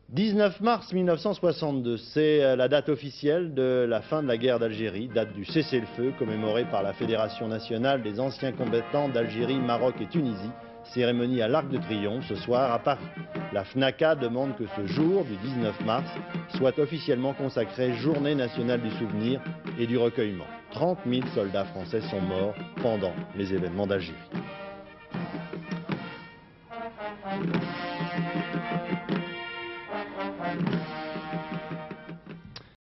19 mars 1962, c'est la date officielle de la fin de la guerre d'Algérie, date du cessez-le-feu commémoré par la Fédération nationale des anciens combattants d'Algérie, Maroc et Tunisie, cérémonie à l'Arc de Triomphe ce soir à Paris. La FNACA demande que ce jour du 19 mars soit officiellement consacré Journée nationale du souvenir et du recueillement. 30 000 soldats français sont morts pendant les événements d'Algérie.